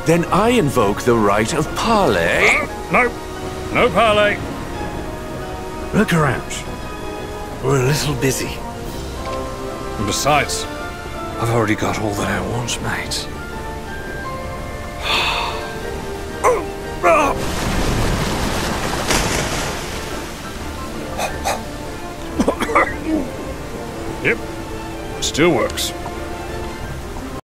Then I invoke the right of parley. No. No parley. Look around. We're a little busy. And besides, I've already got all that I want, mate. yep, still works.